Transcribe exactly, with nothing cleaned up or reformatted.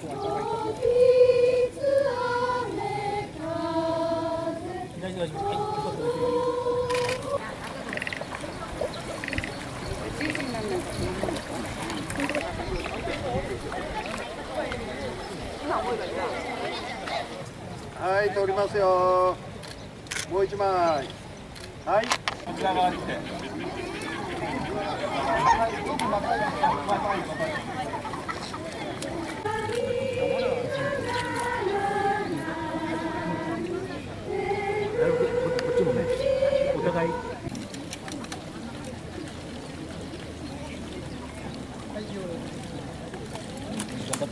はい、通りますよ。もう一枚。はい。こちら側に来て。こっちもね、お互い。頑張って。